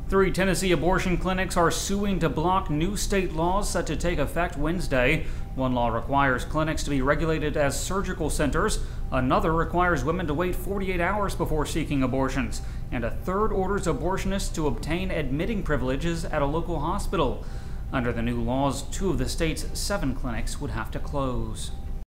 Three Tennessee abortion clinics are suing to block new state laws set to take effect Wednesday. One law requires clinics to be regulated as surgical centers. Another requires women to wait 48 hours before seeking abortions. And a third orders abortionists to obtain admitting privileges at a local hospital. Under the new laws, 2 of the state's 7 clinics would have to close.